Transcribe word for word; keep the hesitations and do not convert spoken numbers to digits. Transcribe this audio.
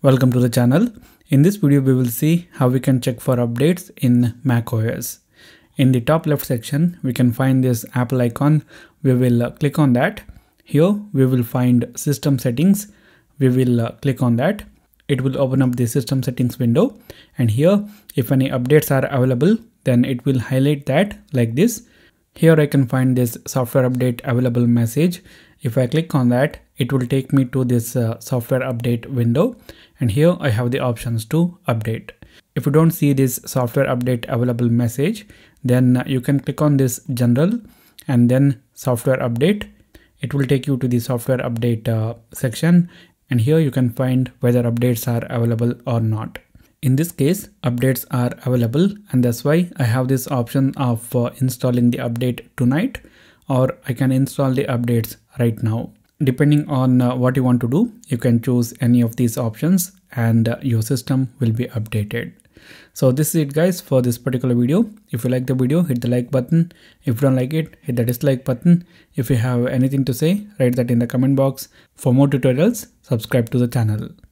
Welcome to the channel. In this video we will see how we can check for updates in macOS. In the top left section we can find this Apple icon. We will uh, click on that. Here we will find system settings. We will uh, click on that. It will open up the system settings window, and here if any updates are available then it will highlight that like this. Here I can find this software update available message. If I click on that, it will take me to this uh, software update window, and here I have the options to update. If you don't see this software update available message, then you can click on this general and then software update. It will take you to the software update uh, section, and here you can find whether updates are available or not. In this case, updates are available, and that's why I have this option of uh, installing the update tonight, or I can install the updates right now. Depending on uh, what you want to do, you can choose any of these options and uh, your system will be updated. So this is it guys for this particular video. If you like the video, hit the like button. If you don't like it, hit the dislike button. If you have anything to say, write that in the comment box. For more tutorials, subscribe to the channel.